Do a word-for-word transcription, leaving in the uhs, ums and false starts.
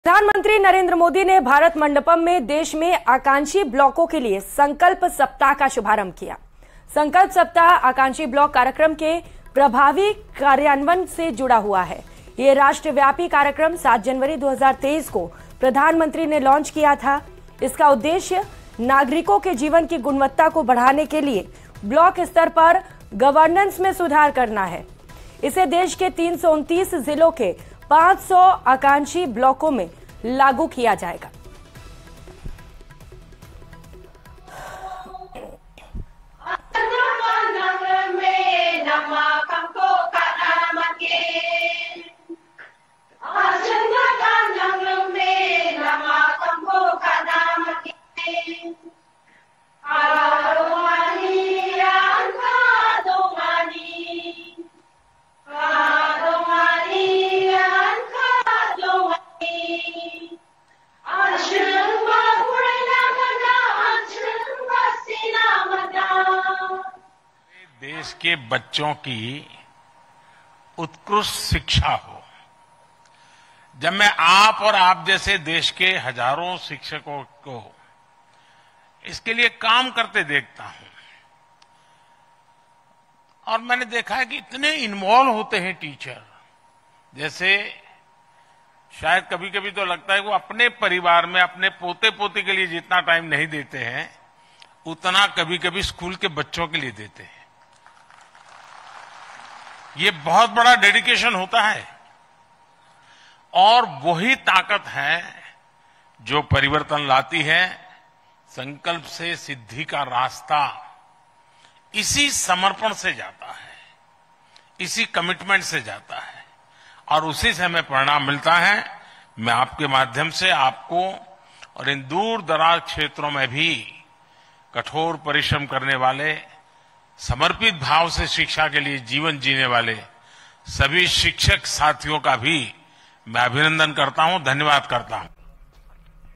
प्रधानमंत्री नरेंद्र मोदी ने भारत मंडपम में देश में आकांक्षी ब्लॉकों के लिए संकल्प सप्ताह का शुभारंभ किया। संकल्प सप्ताह आकांक्षी ब्लॉक कार्यक्रम के प्रभावी कार्यान्वयन से जुड़ा हुआ है। ये राष्ट्रव्यापी कार्यक्रम सात जनवरी दो हज़ार तेईस को प्रधानमंत्री ने लॉन्च किया था। इसका उद्देश्य नागरिकों के जीवन की गुणवत्ता को बढ़ाने के लिए ब्लॉक स्तर पर गवर्नेंस में सुधार करना है। इसे देश के तीन सौ उनतीस जिलों के पाँच सौ आकांक्षी ब्लॉकों में लागू किया जाएगा। देश के बच्चों की उत्कृष्ट शिक्षा हो। जब मैं आप और आप जैसे देश के हजारों शिक्षकों को इसके लिए काम करते देखता हूं, और मैंने देखा है कि इतने इन्वॉल्व होते हैं टीचर, जैसे शायद कभी कभी तो लगता है वो अपने परिवार में अपने पोते पोती के लिए जितना टाइम नहीं देते हैं उतना कभी कभी स्कूल के बच्चों के लिए देते हैं। ये बहुत बड़ा डेडिकेशन होता है और वही ताकत है जो परिवर्तन लाती है। संकल्प से सिद्धि का रास्ता इसी समर्पण से जाता है, इसी कमिटमेंट से जाता है और उसी से हमें परिणाम मिलता है। मैं आपके माध्यम से आपको और इन दूर दराज क्षेत्रों में भी कठोर परिश्रम करने वाले, समर्पित भाव से शिक्षा के लिए जीवन जीने वाले सभी शिक्षक साथियों का भी मैं अभिनंदन करता हूं, धन्यवाद करता हूं।